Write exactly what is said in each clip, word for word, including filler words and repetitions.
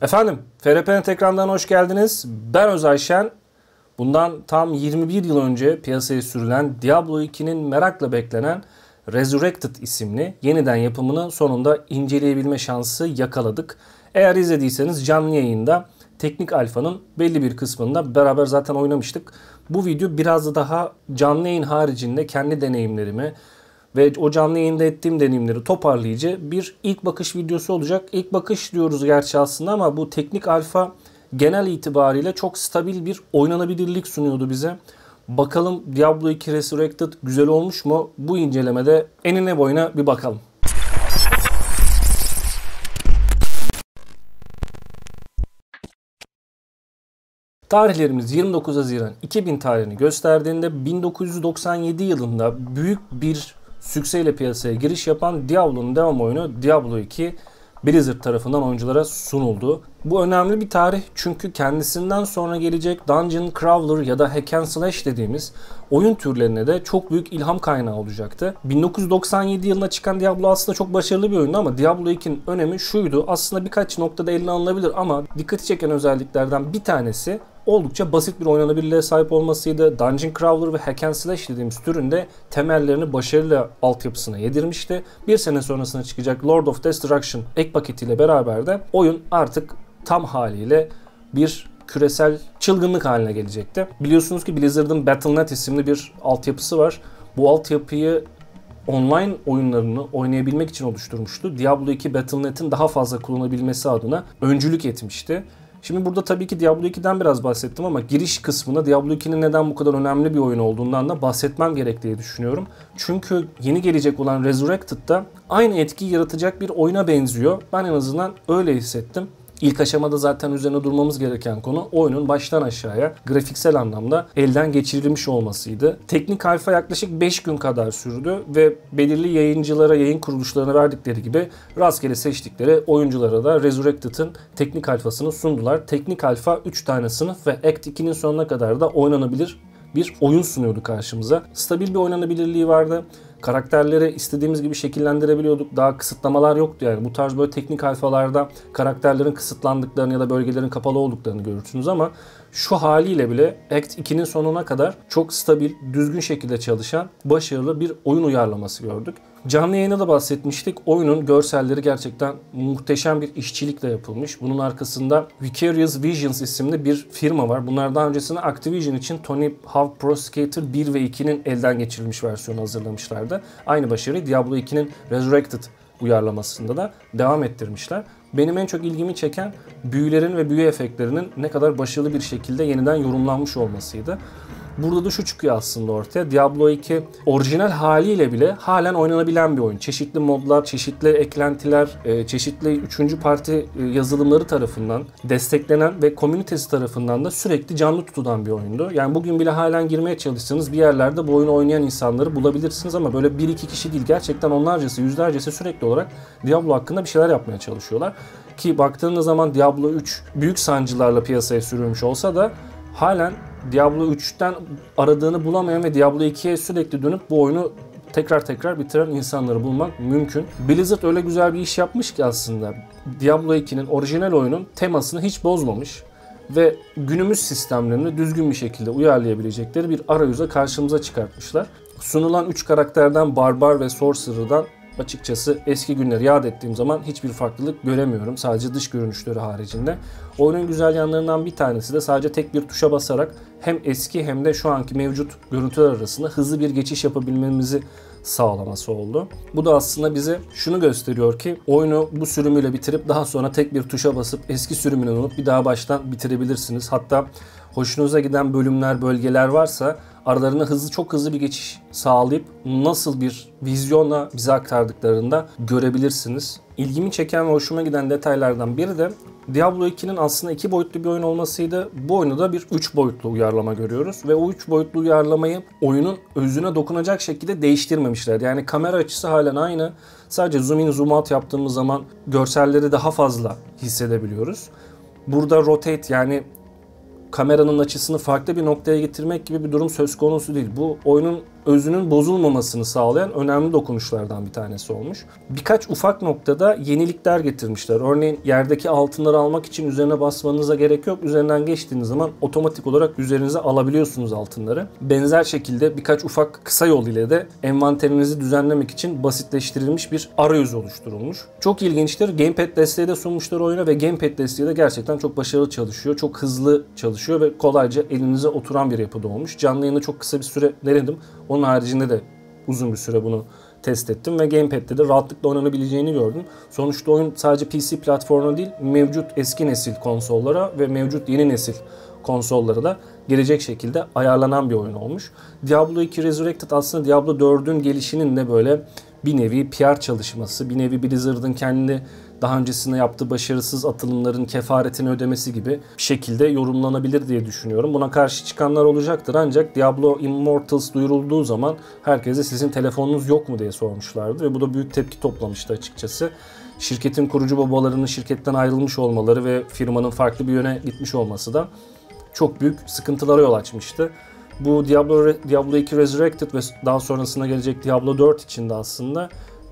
Efendim, F R P Net ekrandan hoş geldiniz. Ben Özay Şen. Bundan tam yirmi bir yıl önce piyasaya sürülen Diablo iki'nin merakla beklenen Resurrected isimli yeniden yapımını sonunda inceleyebilme şansı yakaladık. Eğer izlediyseniz canlı yayında Teknik Alfa'nın belli bir kısmında beraber zaten oynamıştık. Bu video biraz da daha canlı yayın haricinde kendi deneyimlerimi ve o canlı yayında ettiğim deneyimleri toparlayıcı bir ilk bakış videosu olacak. İlk bakış diyoruz gerçi aslında ama bu Teknik Alfa genel itibariyle çok stabil bir oynanabilirlik sunuyordu bize. Bakalım Diablo iki Resurrected güzel olmuş mu? Bu incelemede enine boyuna bir bakalım. Tarihlerimiz yirmi dokuz Haziran iki bin tarihini gösterdiğinde bin dokuz yüz doksan yedi yılında büyük bir sükseyle piyasaya giriş yapan Diablo'nun devam oyunu Diablo iki Blizzard tarafından oyunculara sunuldu. Bu önemli bir tarih çünkü kendisinden sonra gelecek Dungeon Crawler ya da Hack and Slash dediğimiz oyun türlerine de çok büyük ilham kaynağı olacaktı. bin dokuz yüz doksan yedi yılında çıkan Diablo aslında çok başarılı bir oyundu ama Diablo iki'nin önemi şuydu. Aslında birkaç noktada eline alınabilir ama dikkati çeken özelliklerden bir tanesi oldukça basit bir oynanabilirliğe sahip olmasıydı. Dungeon Crawler ve Hack and Slash dediğimiz türün de temellerini başarıyla altyapısına yedirmişti. Bir sene sonrasına çıkacak Lord of Destruction ek paketiyle beraber de oyun artık tam haliyle bir küresel çılgınlık haline gelecekti. Biliyorsunuz ki Blizzard'ın Battle nokta net isimli bir altyapısı var. Bu altyapıyı online oyunlarını oynayabilmek için oluşturmuştu. Diablo iki Battle nokta net'in daha fazla kullanabilmesi adına öncülük etmişti. Şimdi burada tabii ki Diablo iki'den biraz bahsettim ama giriş kısmında Diablo iki'nin neden bu kadar önemli bir oyun olduğundan da bahsetmem gerek diye düşünüyorum. Çünkü yeni gelecek olan Resurrected'da aynı etkiyi yaratacak bir oyuna benziyor. Ben en azından öyle hissettim. İlk aşamada zaten üzerine durmamız gereken konu oyunun baştan aşağıya grafiksel anlamda elden geçirilmiş olmasıydı. Teknik alfa yaklaşık beş gün kadar sürdü ve belirli yayıncılara, yayın kuruluşlarına verdikleri gibi rastgele seçtikleri oyunculara da Resurrected'ın teknik alfasını sundular. Teknik alfa üç tane sınıf ve Act iki'nin sonuna kadar da oynanabilir bir oyun sunuyordu karşımıza. Stabil bir oynanabilirliği vardı. Karakterleri istediğimiz gibi şekillendirebiliyorduk. Daha kısıtlamalar yoktu yani. Bu tarz böyle teknik alfalarda karakterlerin kısıtlandıklarını ya da bölgelerin kapalı olduklarını görürsünüz ama şu haliyle bile Act iki'nin sonuna kadar çok stabil, düzgün şekilde çalışan, başarılı bir oyun uyarlaması gördük. Canlı yayında da bahsetmiştik. Oyunun görselleri gerçekten muhteşem bir işçilikle yapılmış. Bunun arkasında Vicarious Visions isimli bir firma var. Bunlar daha öncesinde Activision için Tony Hawk Pro Skater bir ve iki'nin elden geçirilmiş versiyonu hazırlamışlardı. Aynı başarıyı Diablo iki'nin Resurrected uyarlamasında da devam ettirmişler. Benim en çok ilgimi çeken büyülerin ve büyü efektlerinin ne kadar başarılı bir şekilde yeniden yorumlanmış olmasıydı. Burada da şu çıkıyor aslında ortaya. Diablo iki orijinal haliyle bile halen oynanabilen bir oyun. Çeşitli modlar, çeşitli eklentiler, çeşitli üçüncü parti yazılımları tarafından desteklenen ve komünitesi tarafından da sürekli canlı tutulan bir oyundu. Yani bugün bile halen girmeye çalışsanız bir yerlerde bu oyunu oynayan insanları bulabilirsiniz ama böyle bir iki kişi değil, gerçekten onlarcası, yüzlercesi sürekli olarak Diablo hakkında bir şeyler yapmaya çalışıyorlar. Ki baktığınız zaman Diablo üç büyük sancılarla piyasaya sürülmüş olsa da halen Diablo üç'ten aradığını bulamayan ve Diablo iki'ye sürekli dönüp bu oyunu tekrar tekrar bitiren insanları bulmak mümkün. Blizzard öyle güzel bir iş yapmış ki aslında Diablo iki'nin orijinal oyunun temasını hiç bozmamış ve günümüz sistemlerini düzgün bir şekilde uyarlayabilecekleri bir arayüze karşımıza çıkartmışlar. Sunulan üç karakterden Barbar ve Sorcerer'dan açıkçası eski günleri yad ettiğim zaman hiçbir farklılık göremiyorum. Sadece dış görünüşleri haricinde. Oyunun güzel yanlarından bir tanesi de sadece tek bir tuşa basarak hem eski hem de şu anki mevcut görüntüler arasında hızlı bir geçiş yapabilmemizi sağlaması oldu. Bu da aslında bize şunu gösteriyor ki oyunu bu sürümüyle bitirip daha sonra tek bir tuşa basıp eski sürümüne dönüp bir daha baştan bitirebilirsiniz. Hatta hoşunuza giden bölümler, bölgeler varsa aralarına hızlı, çok hızlı bir geçiş sağlayıp nasıl bir vizyonla bize aktardıklarında görebilirsiniz. İlgimi çeken ve hoşuma giden detaylardan biri de Diablo iki'nin aslında iki boyutlu bir oyun olmasıydı. Bu oyunu da bir üç boyutlu uyarlama görüyoruz ve o üç boyutlu uyarlamayı oyunun özüne dokunacak şekilde değiştirmemişler. Yani kamera açısı halen aynı. Sadece zoom in zoom out yaptığımız zaman görselleri daha fazla hissedebiliyoruz. Burada rotate, yani kameranın açısını farklı bir noktaya getirmek gibi bir durum söz konusu değil. Bu oyunun özünün bozulmamasını sağlayan önemli dokunuşlardan bir tanesi olmuş. Birkaç ufak noktada yenilikler getirmişler. Örneğin yerdeki altınları almak için üzerine basmanıza gerek yok. Üzerinden geçtiğiniz zaman otomatik olarak üzerinize alabiliyorsunuz altınları. Benzer şekilde birkaç ufak kısa yol ile de envanterinizi düzenlemek için basitleştirilmiş bir arayüz oluşturulmuş. Çok ilginçtir. Gamepad desteği de sunmuşlar oyuna ve Gamepad desteği de gerçekten çok başarılı çalışıyor. Çok hızlı çalışıyor ve kolayca elinize oturan bir yapıda olmuş. Canlı yayını çok kısa bir süre denedim. Onun haricinde de uzun bir süre bunu test ettim ve Gamepad'de de rahatlıkla oynanabileceğini gördüm. Sonuçta oyun sadece P C platformuna değil, mevcut eski nesil konsollara ve mevcut yeni nesil konsollara da gelecek şekilde ayarlanan bir oyun olmuş. Diablo iki Resurrected aslında Diablo dördün gelişinin de böyle bir nevi P R çalışması, bir nevi Blizzard'ın kendi daha öncesinde yaptığı başarısız atılımların kefaretini ödemesi gibi bir şekilde yorumlanabilir diye düşünüyorum. Buna karşı çıkanlar olacaktır ancak Diablo Immortals duyurulduğu zaman herkese sizin telefonunuz yok mu diye sormuşlardı ve bu da büyük tepki toplamıştı açıkçası. Şirketin kurucu babalarının şirketten ayrılmış olmaları ve firmanın farklı bir yöne gitmiş olması da çok büyük sıkıntılara yol açmıştı. Bu Diablo, Diablo iki Resurrected ve daha sonrasında gelecek Diablo dört için de aslında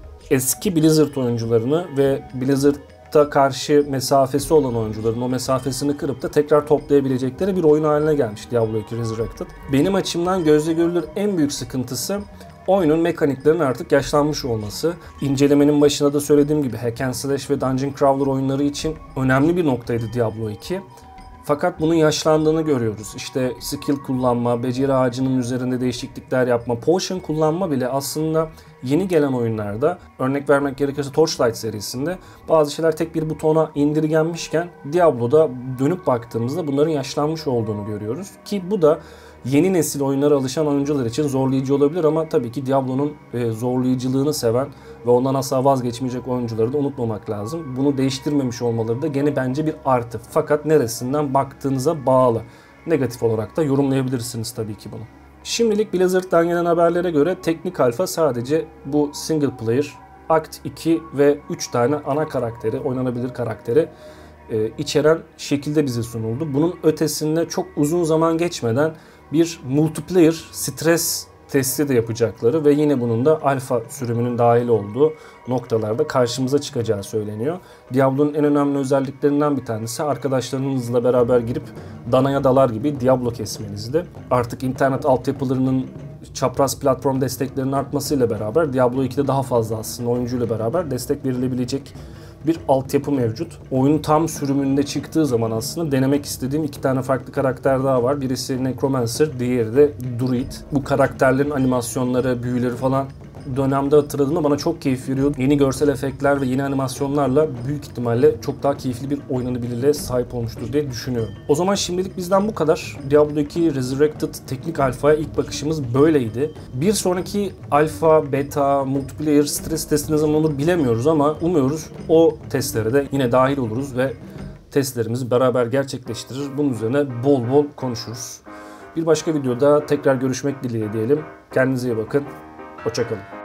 eski Blizzard oyuncularını ve Blizzard'a karşı mesafesi olan oyuncuların o mesafesini kırıp da tekrar toplayabilecekleri bir oyun haline gelmiş Diablo iki Resurrected. Benim açımdan gözle görülür en büyük sıkıntısı oyunun mekaniklerinin artık yaşlanmış olması. İncelemenin başında da söylediğim gibi Hack and Slash ve Dungeon Crawler oyunları için önemli bir noktaydı Diablo iki. Fakat bunun yaşlandığını görüyoruz. İşte skill kullanma, beceri ağacının üzerinde değişiklikler yapma, potion kullanma bile aslında yeni gelen oyunlarda, örnek vermek gerekirse Torchlight serisinde bazı şeyler tek bir butona indirgenmişken Diablo'da dönüp baktığımızda bunların yaşlanmış olduğunu görüyoruz. Ki bu da yeni nesil oyunlara alışan oyuncular için zorlayıcı olabilir ama tabii ki Diablo'nun zorlayıcılığını seven ve ondan asla vazgeçmeyecek oyuncuları da unutmamak lazım. Bunu değiştirmemiş olmaları da gene bence bir artı. Fakat neresinden baktığınıza bağlı. Negatif olarak da yorumlayabilirsiniz tabii ki bunu. Şimdilik Blizzard'dan gelen haberlere göre teknik alfa sadece bu single player, Act iki ve üç tane ana karakteri, oynanabilir karakteri e, içeren şekilde bize sunuldu. Bunun ötesinde çok uzun zaman geçmeden bir multiplayer stres testi de yapacakları ve yine bunun da alfa sürümünün dahil olduğu noktalarda karşımıza çıkacağı söyleniyor. Diablo'nun en önemli özelliklerinden bir tanesi arkadaşlarınızla beraber girip danaya dalar gibi Diablo kesmenizdi. Artık internet altyapılarının çapraz platform desteklerinin artmasıyla beraber Diablo ikide daha fazla aslında oyuncuyla beraber destek verilebilecek bir altyapı mevcut. Oyunun tam sürümünde çıktığı zaman aslında denemek istediğim iki tane farklı karakter daha var. Birisi Necromancer, diğeri de Druid. Bu karakterlerin animasyonları, büyüleri falan dönemde hatırladığımda bana çok keyif veriyordu. Yeni görsel efektler ve yeni animasyonlarla büyük ihtimalle çok daha keyifli bir oynanabilirliğe sahip olmuştur diye düşünüyorum. O zaman şimdilik bizden bu kadar. Diablo iki Resurrected teknik alfaya ilk bakışımız böyleydi. Bir sonraki alfa, beta, multiplayer stres testi ne zaman olur bilemiyoruz ama umuyoruz o testlere de yine dahil oluruz ve testlerimizi beraber gerçekleştirir. Bunun üzerine bol bol konuşuruz. Bir başka videoda tekrar görüşmek dileğiyle diyelim. Kendinize iyi bakın. Hoşça kalın.